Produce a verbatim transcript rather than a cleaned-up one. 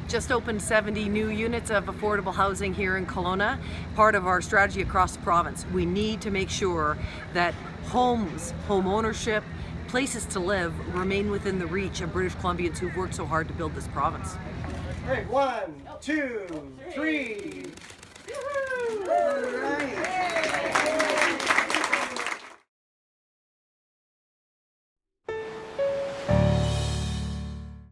just opened seventy new units of affordable housing here in Kelowna, part of our strategy across the province. We need to make sure that homes, home ownership, places to live remain within the reach of British Columbians who've worked so hard to build this province. Hey, one, two, three. All right.